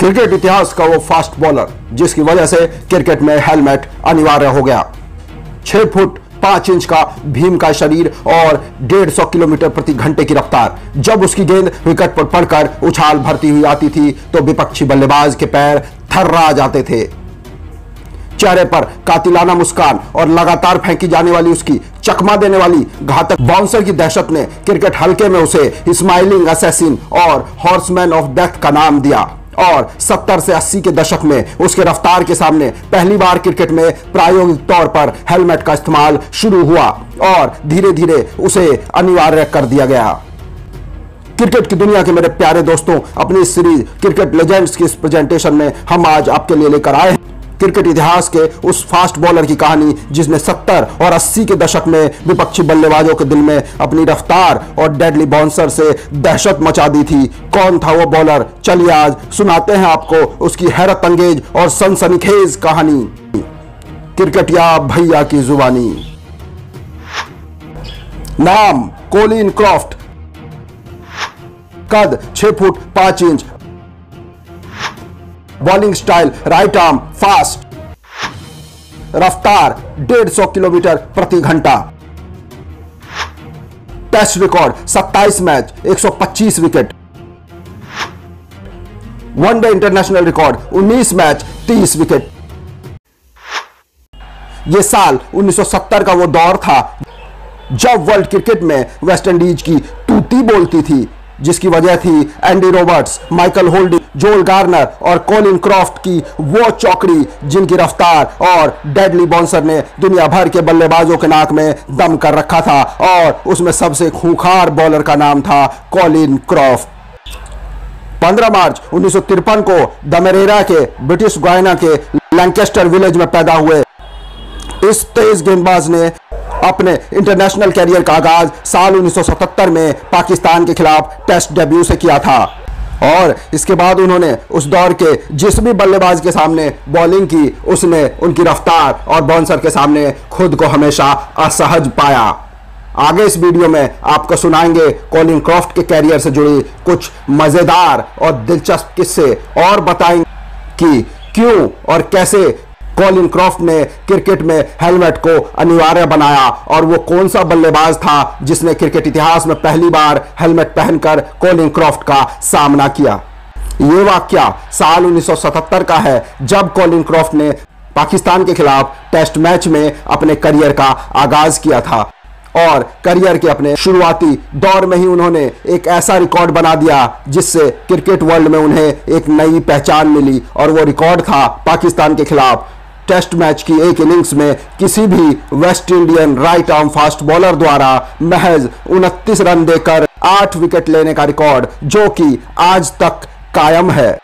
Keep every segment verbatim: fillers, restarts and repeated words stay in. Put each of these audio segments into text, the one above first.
Cricket इतिहास का वो फास्ट बॉलर जिसकी वजह से क्रिकेट में हेलमेट अनिवार्य हो गया। छह फुट पांच इंच का भीम का शरीर और डेढ़ सौ किलोमीटर प्रति घंटे की रफ्तार। जब उसकी गेंद विकेट पर पड़कर उछाल भरती हुई आती थी तो विपक्षी बल्लेबाज के पैर थर्रा जाते थे। चेहरे पर कातिलाना मुस्कान और लगातार फेंकी जाने वाली उसकी चकमा देने वाली घातक बाउंसर की दहशत ने क्रिकेट हल्के में उसे स्माइलिंग असैसिन और हॉर्समैन ऑफ डेथ का नाम दिया। और सत्तर से अस्सी के दशक में उसके रफ्तार के सामने पहली बार क्रिकेट में प्रायोगिक तौर पर हेलमेट का इस्तेमाल शुरू हुआ और धीरे धीरे उसे अनिवार्य कर दिया गया। क्रिकेट की दुनिया के मेरे प्यारे दोस्तों, अपनी इस सीरीज क्रिकेट लेजेंड्स की इस प्रेजेंटेशन में हम आज आपके लिए लेकर आए हैं क्रिकेट इतिहास के उस फास्ट बॉलर की कहानी जिसने सत्तर और अस्सी के दशक में विपक्षी बल्लेबाजों के दिल में अपनी रफ्तार और डेडली बाउंसर से दहशत मचा दी थी। कौन था वो बॉलर? चलिए आज सुनाते हैं आपको उसकी हैरत अंगेज और सनसनीखेज कहानी, क्रिकेट या भैया की जुबानी। नाम कोलिन क्रॉफ्ट, कद छह फुट पांच inch, bowling style right arm fast, रफ्तार डेढ़ सौ किलोमीटर प्रति घंटा, टेस्ट रिकॉर्ड सत्ताईस मैच एक सौ पच्चीस विकेट, वनडे इंटरनेशनल रिकॉर्ड उन्नीस मैच तीस विकेट। यह साल उन्नीस सौ सत्तर का वो दौर था जब वर्ल्ड क्रिकेट में वेस्टइंडीज की तूती बोलती थी, जिसकी वजह थी Andy Roberts, Michael Holding, Joel Garner और कोलिन क्रॉफ्ट की वो चौकड़ी जिनकी रफ्तार और डेडली बाउंसर ने दुनिया भर के बल्लेबाजों के नाक में दम कर रखा था। और उसमें सबसे खूंखार बॉलर का नाम था कोलिन क्रॉफ्ट। पंद्रह मार्च उन्नीस सौ तिरपन को दमेरेरा के ब्रिटिश गुयाना के लैंकेस्टर विलेज में पैदा हुए इस तेज गेंदबाज ने अपने इंटरनेशनल कैरियर का आगाज साल उन्नीस सौ सतहत्तर में पाकिस्तान के खिलाफ टेस्ट डेब्यू से किया था। और इसके बाद उन्होंने उस दौर के जिस भी बल्लेबाज के सामने बॉलिंग की, उसने उनकी रफ्तार और बाउंसर के सामने खुद को हमेशा असहज पाया। आगे इस वीडियो में आपको सुनाएंगे कोलिन क्रॉफ्ट के कैरियर से जुड़ी कुछ मजेदार और दिलचस्प किस्से और बताएंगे कि क्यों और कैसे कोलिन क्रॉफ्ट ने क्रिकेट में हेलमेट को अनिवार्य बनाया और वो कौन सा बल्लेबाज था जिसने क्रिकेट इतिहास में पहली बार हेलमेट पहनकर कोलिन क्रॉफ्ट का सामना किया। ये वाकया साल उन्नीस सौ सतहत्तर का है जब कोलिन क्रॉफ्ट ने पाकिस्तान के खिलाफ टेस्ट मैच में अपने करियर का आगाज किया था। और करियर के अपने शुरुआती दौर में ही उन्होंने एक ऐसा रिकॉर्ड बना दिया जिससे क्रिकेट वर्ल्ड में उन्हें एक नई पहचान मिली। और वो रिकॉर्ड था पाकिस्तान के खिलाफ टेस्ट मैच की एक इनिंग्स में किसी भी West Indian right arm fast bowler द्वारा महज उनतीस रन देकर आठ विकेट लेने का रिकॉर्ड, जो कि आज तक कायम है।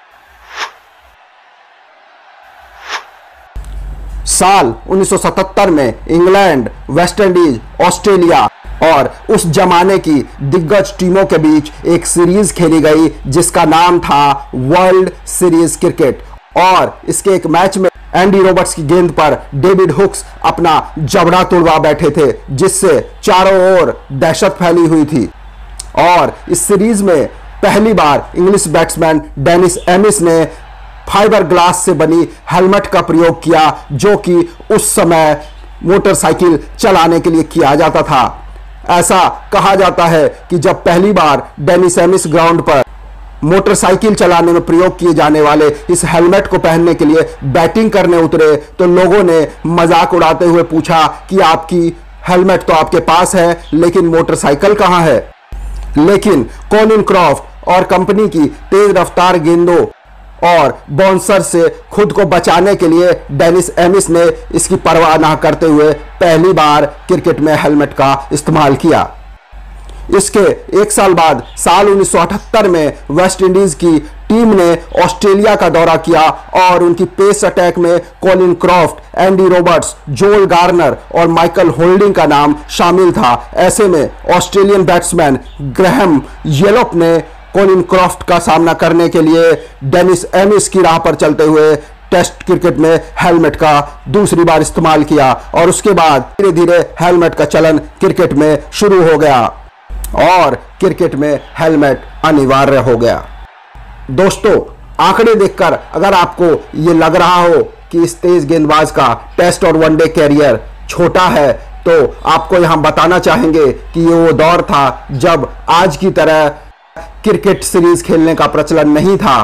साल उन्नीस सौ सतहत्तर में इंग्लैंड, वेस्ट इंडीज, ऑस्ट्रेलिया और उस जमाने की दिग्गज टीमों के बीच एक सीरीज खेली गई जिसका नाम था वर्ल्ड सीरीज क्रिकेट। और इसके एक मैच में एंडी रॉबर्ट्स की गेंद पर डेविड हुक्स अपना जबड़ा तुड़वा बैठे थे, जिससे चारों ओर दहशत फैली हुई थी। और इस सीरीज में पहली बार इंग्लिश बैट्समैन डेनिस एमिस ने फाइबर ग्लास से बनी हेलमेट का प्रयोग किया, जो कि उस समय मोटरसाइकिल चलाने के लिए किया जाता था। ऐसा कहा जाता है कि जब पहली बार डेनिस एमिस ग्राउंड पर मोटरसाइकिल चलाने में प्रयोग किए जाने वाले इस हेलमेट को पहनने के लिए बैटिंग करने उतरे तो लोगों ने मजाक उड़ाते हुए पूछा कि आपकी हेलमेट तो आपके पास है लेकिन मोटरसाइकिल कहां है। लेकिन कोलिन क्रॉफ्ट और कंपनी की तेज रफ्तार गेंदों और बाउंसर से खुद को बचाने के लिए डेनिस एमिस ने इसकी परवाह न करते हुए पहली बार क्रिकेट में हेलमेट का इस्तेमाल किया। इसके एक साल बाद साल उन्नीस सौ अठहत्तर में वेस्ट इंडीज की टीम ने ऑस्ट्रेलिया का दौरा किया और उनकी पेस अटैक में Colin Croft, Andy Roberts, Joel Garner और माइकल होल्डिंग का नाम शामिल था। ऐसे में ऑस्ट्रेलियन बैट्समैन ग्रैहम येलोप ने कोलिन क्रॉफ्ट का सामना करने के लिए डेनिस एमिस की राह पर चलते हुए टेस्ट क्रिकेट में हेलमेट का दूसरी बार इस्तेमाल किया। और उसके बाद धीरे धीरे हेलमेट का चलन क्रिकेट में शुरू हो गया और क्रिकेट में हेलमेट अनिवार्य हो गया। दोस्तों, आंकड़े देखकर अगर आपको ये लग रहा हो कि इस तेज गेंदबाज का टेस्ट और वनडे कैरियर छोटा है, तो आपको यहां बताना चाहेंगे कि ये वो दौर था जब आज की तरह क्रिकेट सीरीज खेलने का प्रचलन नहीं था।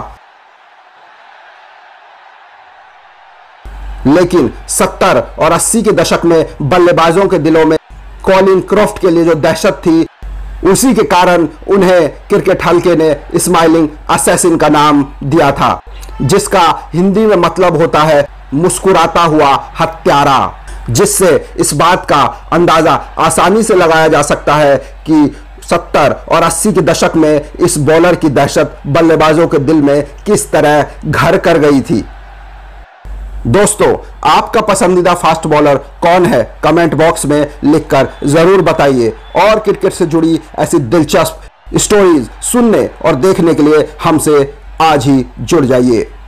लेकिन सत्तर और अस्सी के दशक में बल्लेबाजों के दिलों में कॉलिन क्रॉफ्ट के लिए जो दहशत थी, उसी के कारण उन्हें क्रिकेट हल्के ने स्माइलिंग असैसिन का नाम दिया था, जिसका हिंदी में मतलब होता है मुस्कुराता हुआ हत्यारा, जिससे इस बात का अंदाजा आसानी से लगाया जा सकता है कि सत्तर और अस्सी के दशक में इस बॉलर की दहशत बल्लेबाजों के दिल में किस तरह घर कर गई थी। दोस्तों, आपका पसंदीदा फास्ट बॉलर कौन है? कमेंट बॉक्स में लिखकर जरूर बताइए और क्रिकेट से जुड़ी ऐसी दिलचस्प स्टोरीज सुनने और देखने के लिए हमसे आज ही जुड़ जाइए।